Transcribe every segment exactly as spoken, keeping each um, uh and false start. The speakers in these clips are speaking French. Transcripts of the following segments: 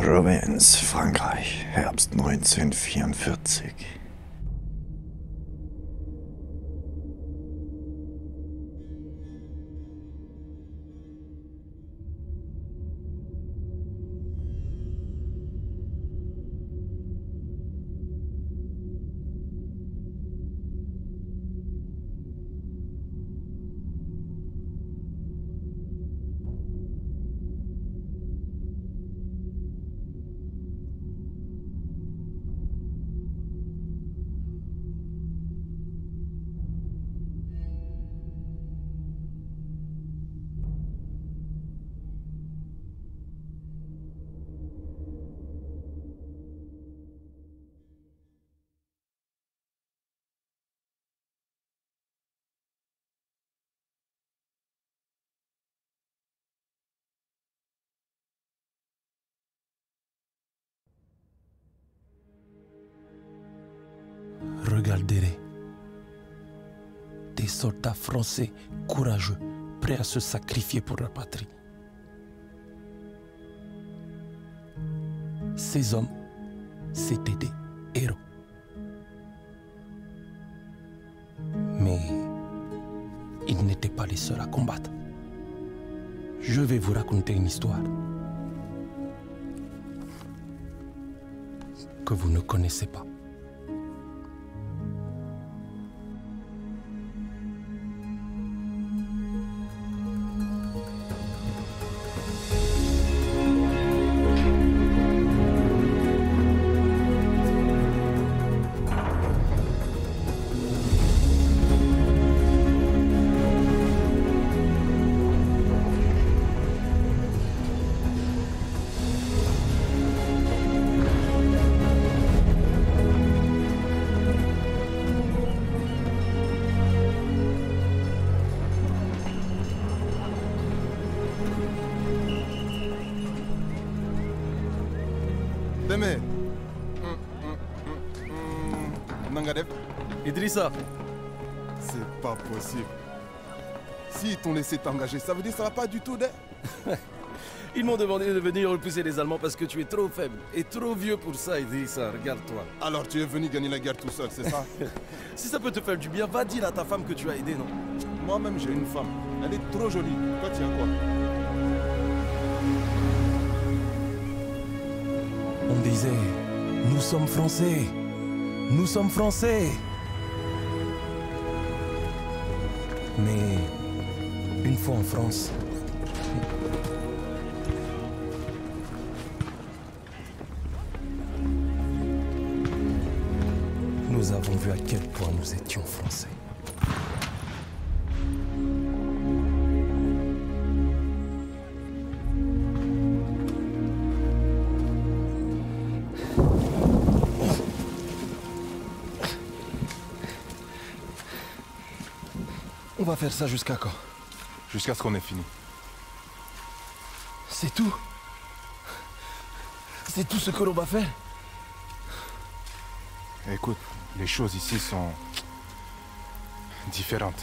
Provence, Frankreich, Herbst neunzehnhundertvierundvierzig. Regardez-les. Des soldats français courageux, prêts à se sacrifier pour leur patrie. Ces hommes, c'étaient des héros. Mais ils n'étaient pas les seuls à combattre. Je vais vous raconter une histoire que vous ne connaissez pas. Deme. Nangadef. Idrissa. C'est pas possible. S'ils t'ont laissé t'engager, ça veut dire que ça va pas du tout, de... Ils m'ont demandé de venir repousser les Allemands parce que tu es trop faible et trop vieux pour ça, Idrissa. Regarde-toi. Alors tu es venu gagner la guerre tout seul, c'est ça? Si ça peut te faire du bien, va dire à ta femme que tu as aidé, non? Moi-même, j'ai une femme. Elle est trop jolie. Toi, tu as quoi? On disait, nous sommes Français, nous sommes Français. Mais une fois en France, nous avons vu à quel point nous étions Français. On va faire ça jusqu'à quand? Jusqu'à ce qu'on ait fini. C'est tout? C'est tout ce que l'on va faire? Écoute, les choses ici sont différentes.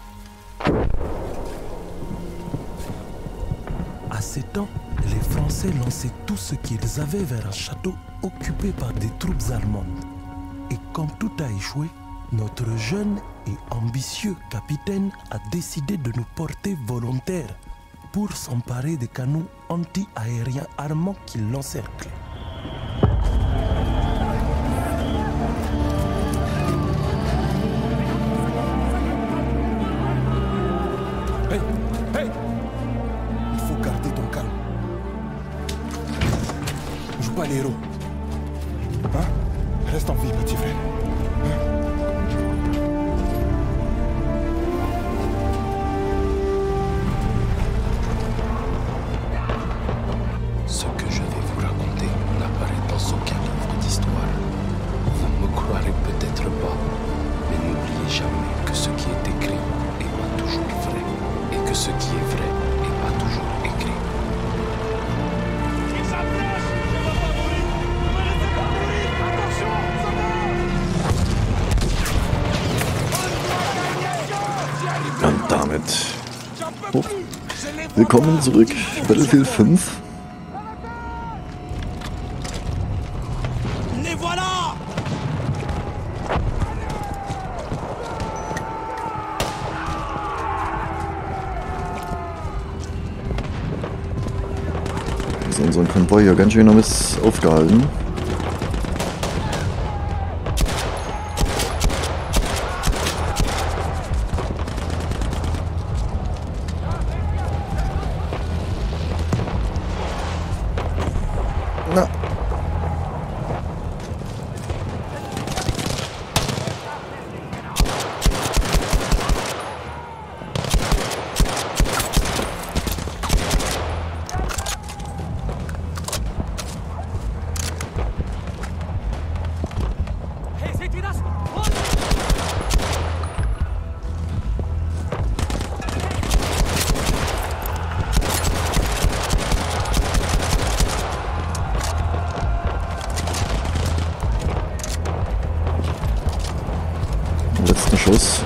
À ces temps, les Français lançaient tout ce qu'ils avaient vers un château occupé par des troupes allemandes. Et comme tout a échoué, notre jeune et ambitieux capitaine a décidé de nous porter volontaires pour s'emparer des canons anti-aériens armants qui l'encerclaient. Hey, hey! Il faut garder ton calme. Joue pas les héros. Hein? Reste en vie, petit frère. Hein? Ce que je vais vous raconter n'apparaît dans aucun livre d'histoire. Vous me croirez peut-être pas, mais n'oubliez jamais que ce qui est écrit n'est pas toujours vrai, et que ce qui est vrai n'est pas toujours écrit. Und damit oh, willkommen zurück, Battlefield fünf. ist unseren Konvoi ja ganz schön noch was aufgehalten. Na. Hey, seht ihr das? Letzter Schuss.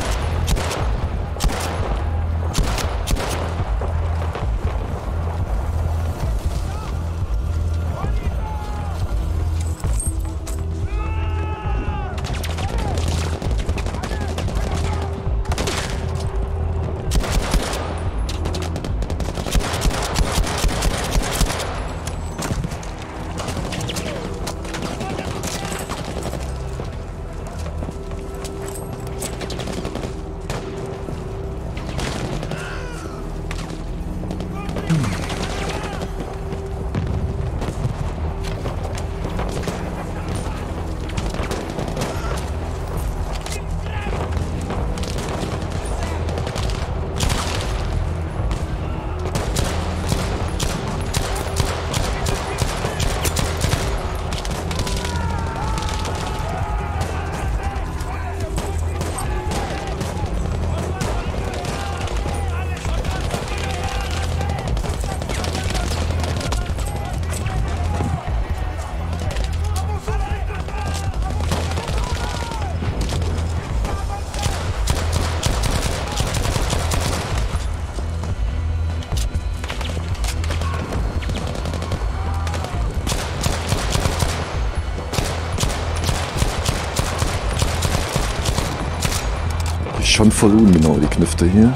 Schon voll ungenau, die Knifte hier.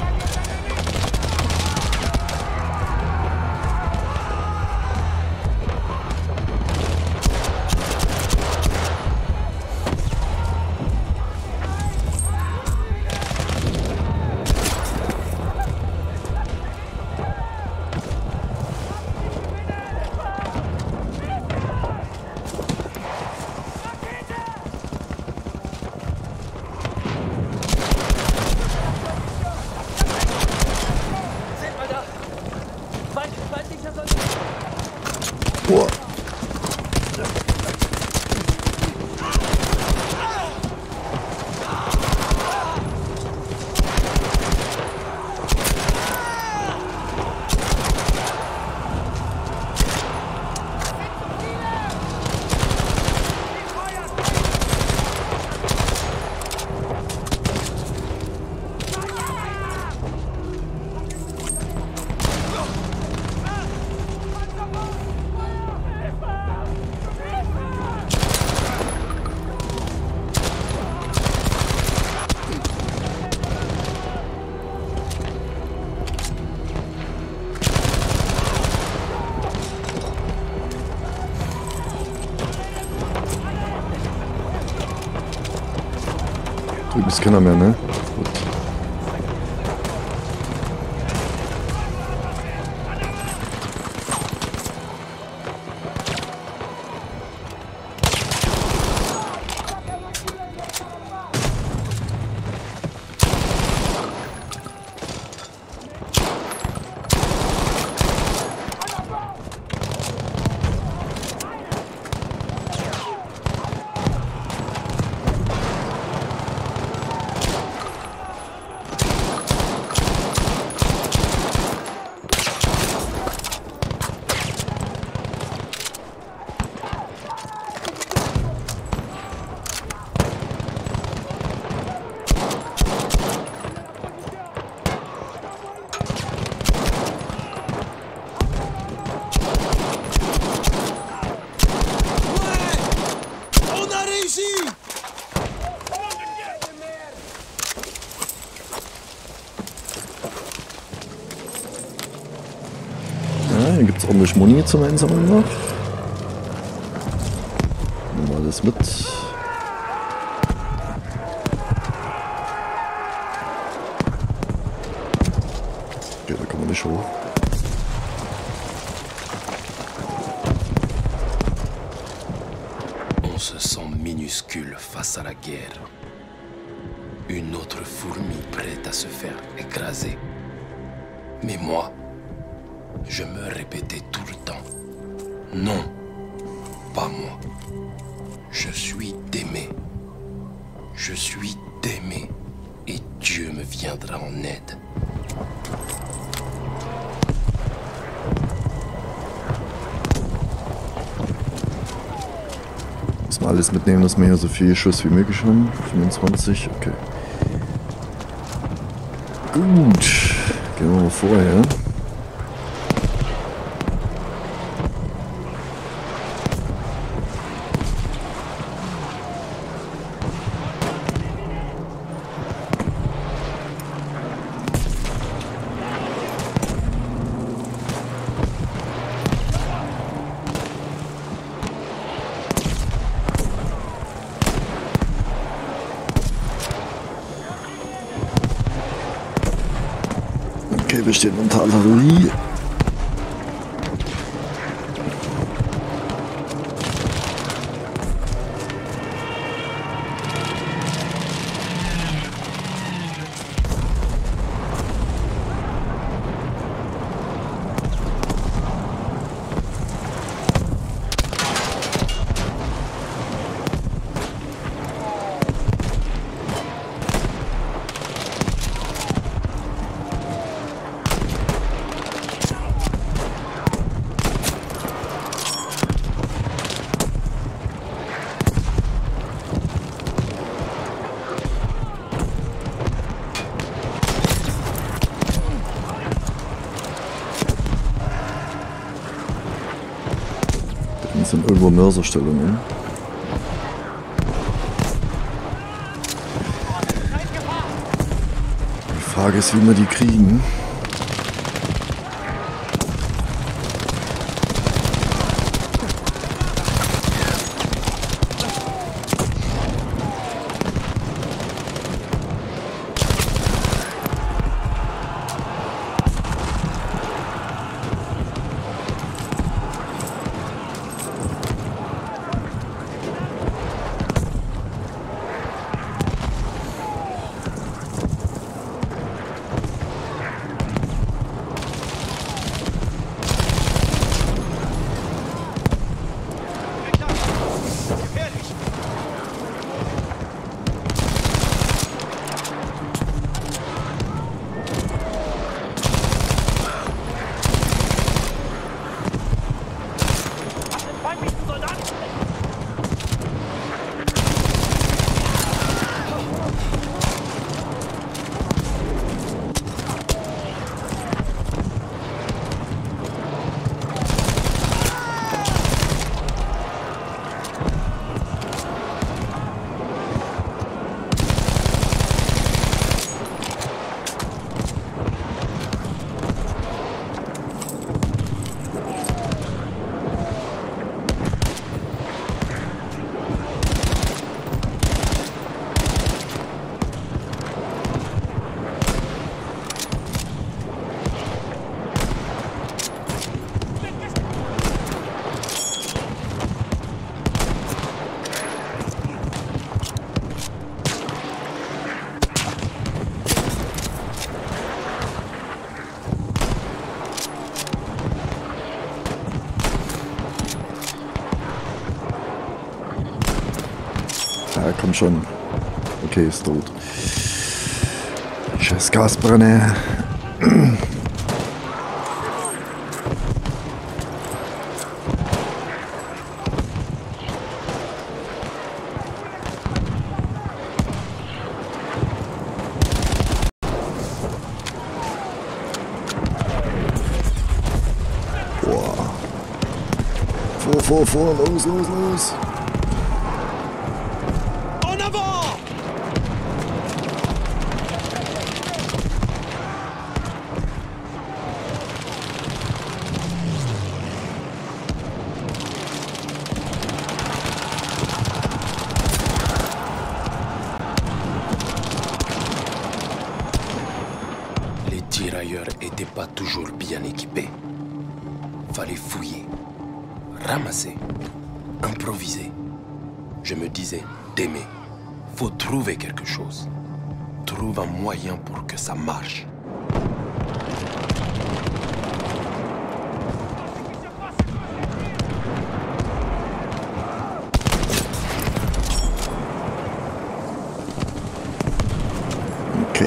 Boah. Drüben ist keiner mehr, ne? Gut. hier gibt es ordentlich Muni zum Einsammeln noch. Nehmen wir alles mit. Okay, da kommen wir nicht hoch. On se sent minuscule face à la guerre. Une autre fourmi prête à se faire écraser. Mais moi, je me répétais tout le temps. Non, pas moi. Je suis d'aimer. Je suis d'aimer. Et Dieu me viendra en aide. Müssen wir alles mitnehmen, dass wir hier so viel Schuss wie möglich haben. fünfundzwanzig, okay. Gut, gehen wir mal vorher. Okay, wir stehen unter Artillerie. Das sind irgendwo Mörserstellungen. Die Frage ist, wie wir die kriegen. Ja, komm schon. Okay, ist tot. Scheiß Gasbrenner. Boah. Vor, vor, vor, los, los, los. tirailleurs n'étaient pas toujours bien équipés. Fallait fouiller, ramasser, improviser. Je me disais, Démé, faut trouver quelque chose. Trouve un moyen pour que ça marche. Ok.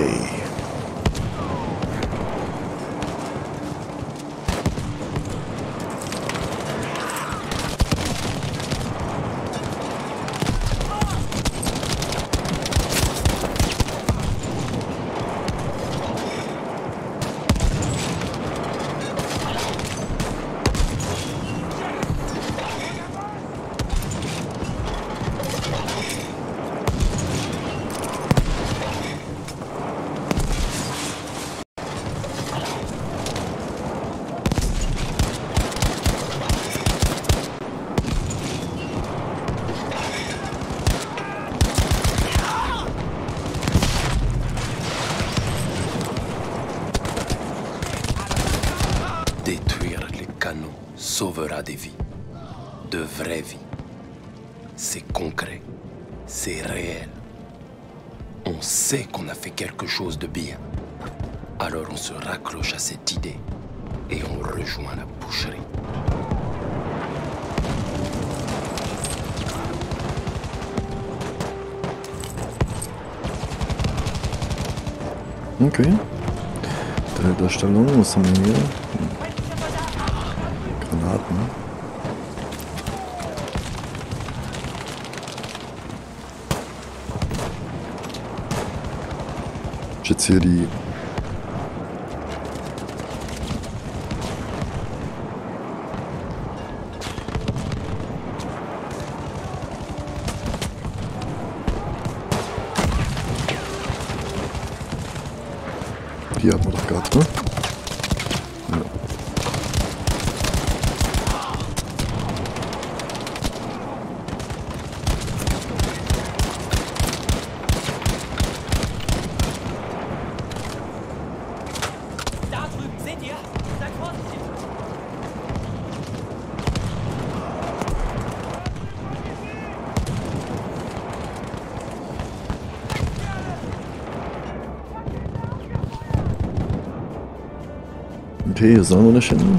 Détruire les canaux sauvera des vies, de vraies vies. C'est concret, c'est réel. On sait qu'on a fait quelque chose de bien. Alors on se raccroche à cette idée et on rejoint la boucherie. Ok. Darstellung, was haben wir hier? Granaten. Ich jetzt hier die Die haben wir doch gehabt, ne? Ja. Da drüben, seht ihr? Seid vorsichtig! Okay, hier sollen wir nicht hin.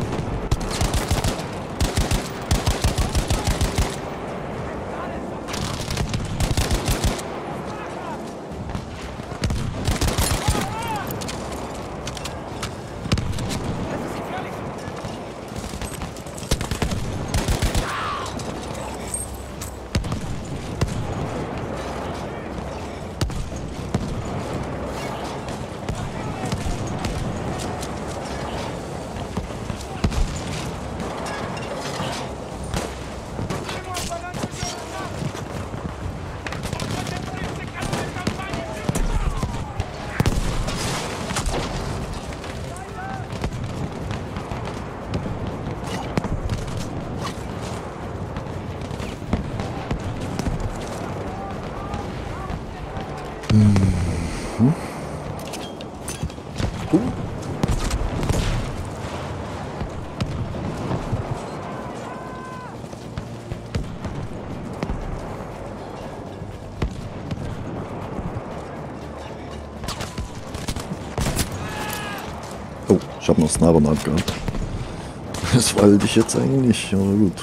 Mhm. Uh. Oh, ich habe noch Sniper mal gehabt. Das wollte ich jetzt eigentlich, aber gut.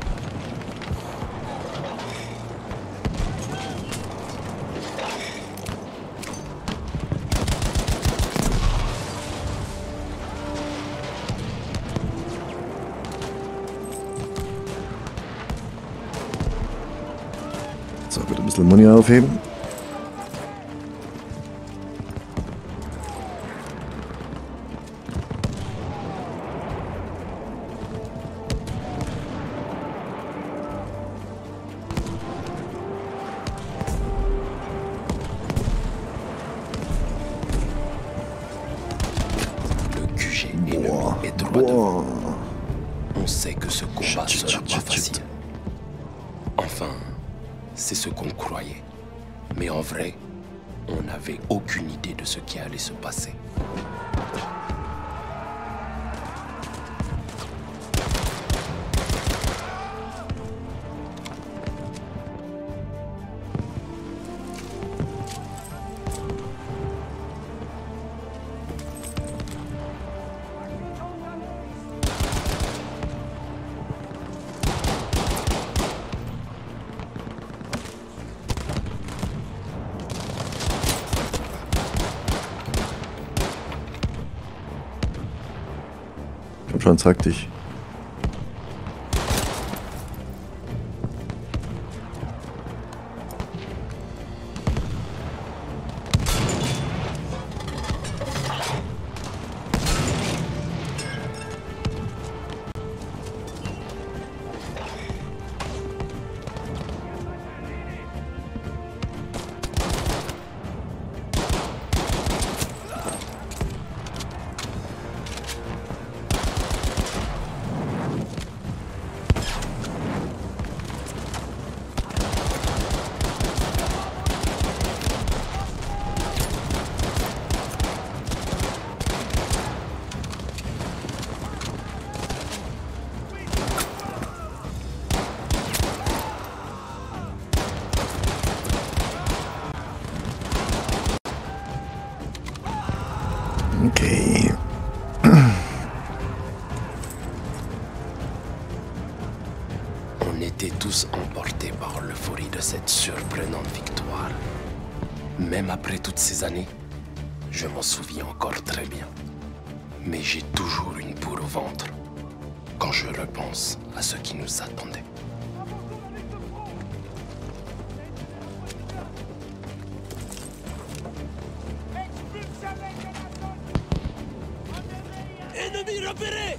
So, bitte ein bisschen Money aufheben. Le Q G ennemi est droit devant. On sait que ce combat sera pas facile. Enfin, c'est ce qu'on croyait. Mais en vrai, on n'avait aucune idée de ce qui allait se passer. Komm schon, zack dich. Okay. On était tous emportés par l'euphorie de cette surprenante victoire. Même après toutes ces années, je m'en souviens encore très bien. Mais j'ai toujours une boule au ventre quand je repense à ce qui nous attendait. Ennemi repéré!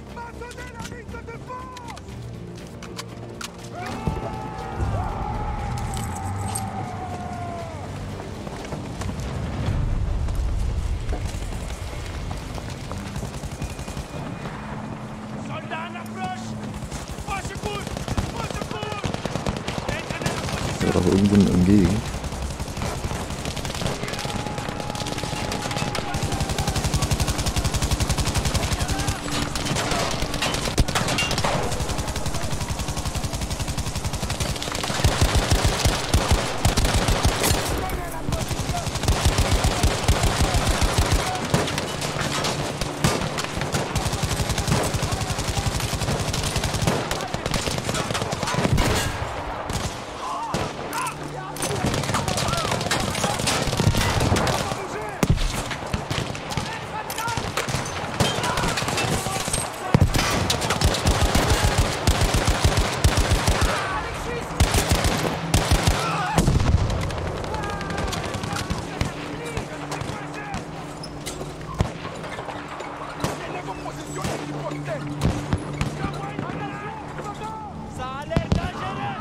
Soldat en approche! Au secours! Au secours! Ist ja doch irgendwo ein M G. Ça a l'air dangereux!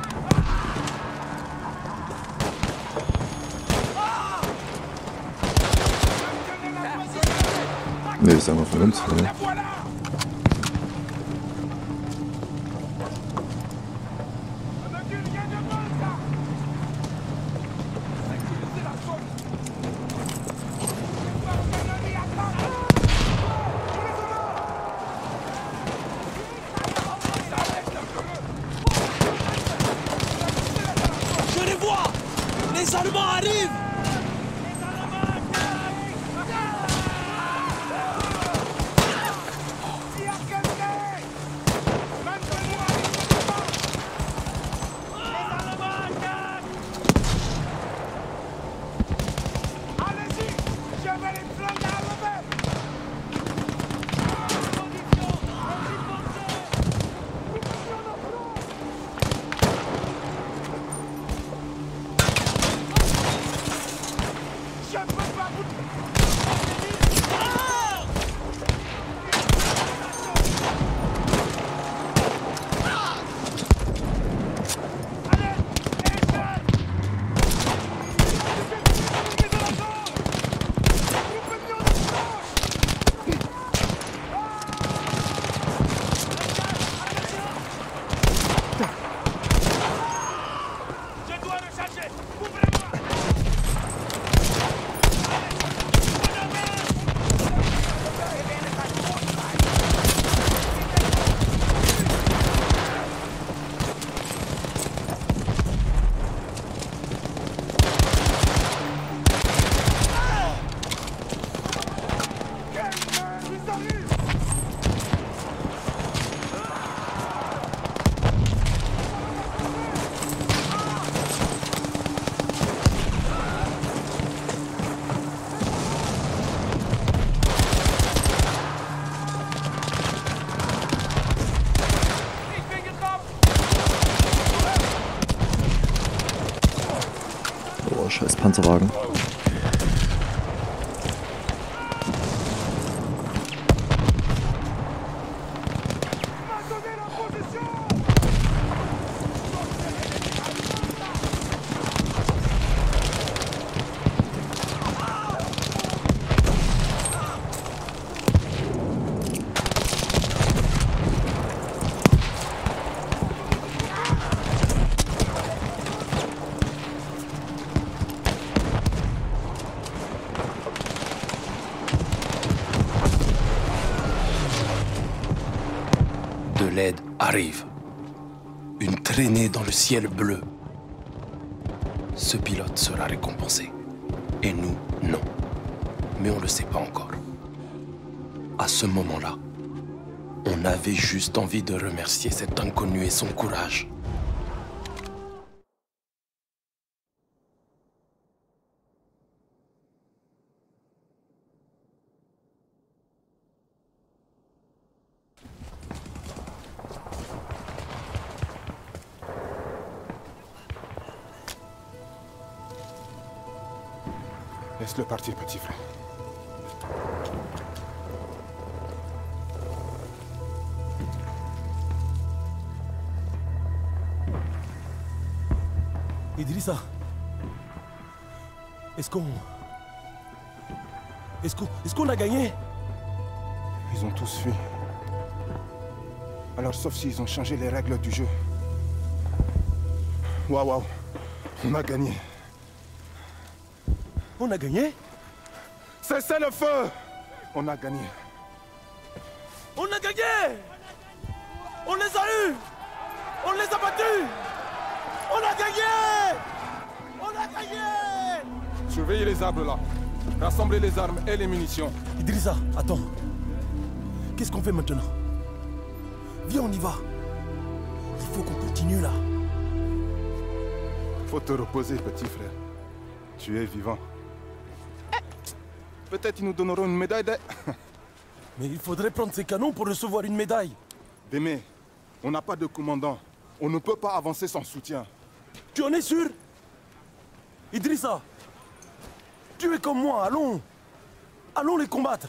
Ne, ist einfach von uns, oder? Je les vois! Les Allemands arrivent! scheiß Panzerwagen. L'aide arrive. Une traînée dans le ciel bleu. Ce pilote sera récompensé. Et nous, non. Mais on ne le sait pas encore. À ce moment-là, on avait juste envie de remercier cet inconnu et son courage. Laisse-le partir, petit frère. Idrissa, est-ce qu'on... Est-ce qu'on... Est-ce qu'on a gagné? Ils ont tous fui. Alors, sauf s'ils ont changé les règles du jeu. Waouh, waouh. On a gagné. On a gagné? Cessez le feu! On a gagné. On a gagné! On les a eus! On les a battus! On a gagné! On a gagné! Surveillez les arbres là. Rassemblez les armes et les munitions. Idrissa, attends. Qu'est-ce qu'on fait maintenant? Viens, on y va. Il faut qu'on continue là. Faut te reposer, petit frère. Tu es vivant. Peut-être ils nous donneront une médaille de... Mais il faudrait prendre ces canons pour recevoir une médaille. Démé, on n'a pas de commandant. On ne peut pas avancer sans soutien. Tu en es sûr? Idrissa, tu es comme moi, allons. Allons les combattre.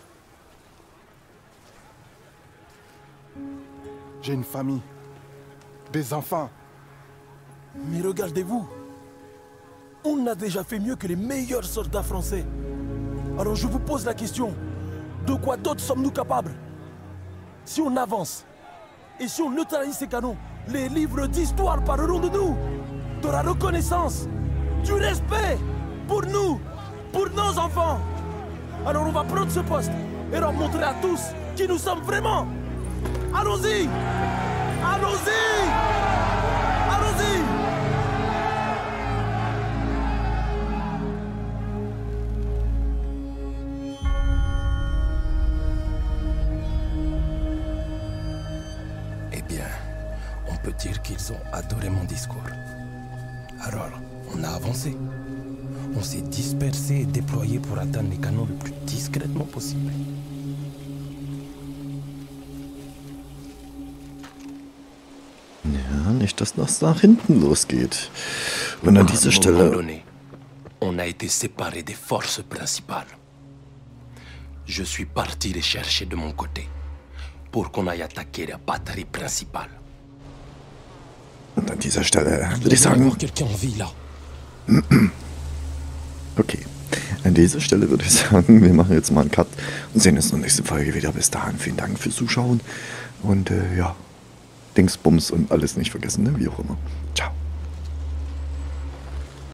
J'ai une famille. Des enfants. Mais regardez-vous. On a déjà fait mieux que les meilleurs soldats français. Alors je vous pose la question, de quoi d'autre sommes-nous capables? Si on avance, et si on neutralise ces canons, les livres d'histoire parleront de nous, de la reconnaissance, du respect pour nous, pour nos enfants. Alors on va prendre ce poste et leur montrer à tous qui nous sommes vraiment. Allons-y! Allons-y! Allons-y! On peut dire qu'ils ont adoré mon discours. Alors, on a avancé. On s'est dispersé et déployé pour atteindre les canons le plus discrètement possible. Ja, nicht, dass das nach hinten losgeht. Und an dieser Stelle... Donné, on a été séparés des forces principales. Je suis parti les chercher de mon côté pour qu'on aille attaquer la batterie principale. Und an dieser Stelle würde ich sagen... Okay, an dieser Stelle würde ich sagen, wir machen jetzt mal einen Cut und sehen uns in der nächsten Folge wieder. Bis dahin, vielen Dank fürs Zuschauen und äh, ja, Dingsbums und alles nicht vergessen, ne? Wie auch immer. Ciao.